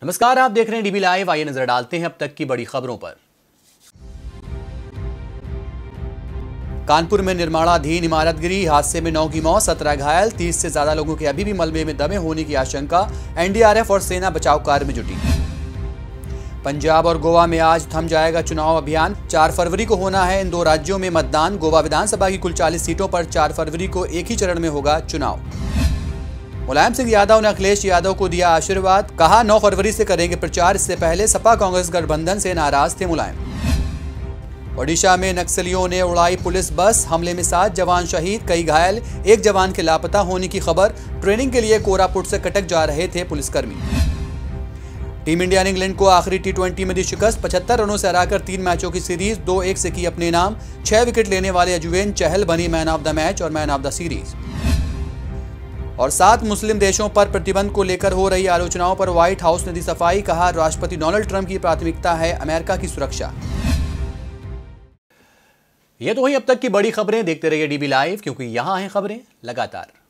नमस्कार, आप देख रहे हैं डीबी लाइव। आइए नजर डालते हैं अब तक की बड़ी खबरों पर। कानपुर में निर्माणाधीन इमारत गिरी, हादसे में 9 की मौत, 17 घायल, 30 से ज्यादा लोगों के अभी भी मलबे में दबे होने की आशंका। एनडीआरएफ और सेना बचाव कार्य में जुटी। पंजाब और गोवा में आज थम जाएगा चुनाव अभियान। 4 फरवरी को होना है इन 2 राज्यों में मतदान। गोवा विधानसभा की कुल 40 सीटों पर 4 फरवरी को एक ही चरण में होगा चुनाव। मुलायम सिंह यादव ने अखिलेश यादव को दिया आशीर्वाद, कहा 9 फरवरी से करेंगे प्रचार। इससे पहले सपा कांग्रेस गठबंधन से नाराज थे मुलायम। ओडिशा में नक्सलियों ने उड़ाई पुलिस बस, हमले में 7 जवान शहीद, कई घायल, 1 जवान के लापता होने की खबर। ट्रेनिंग के लिए कोरापुट से कटक जा रहे थे पुलिसकर्मी। टीम इंडिया ने इंग्लैंड को आखिरी T20 में दी शिकस्त, 75 रनों से हराकर 3 मैचों की सीरीज 2-1 से की अपने नाम। 6 विकेट लेने वाले युजवेंद्र चहल बनी मैन ऑफ द मैच और मैन ऑफ द सीरीज। और 7 मुस्लिम देशों पर प्रतिबंध को लेकर हो रही आलोचनाओं पर व्हाइट हाउस ने दी सफाई, कहा राष्ट्रपति डोनाल्ड ट्रंप की प्राथमिकता है अमेरिका की सुरक्षा। ये तो हुई अब तक की बड़ी खबरें। देखते रहिए डीबी लाइव, क्योंकि यहां हैं खबरें लगातार।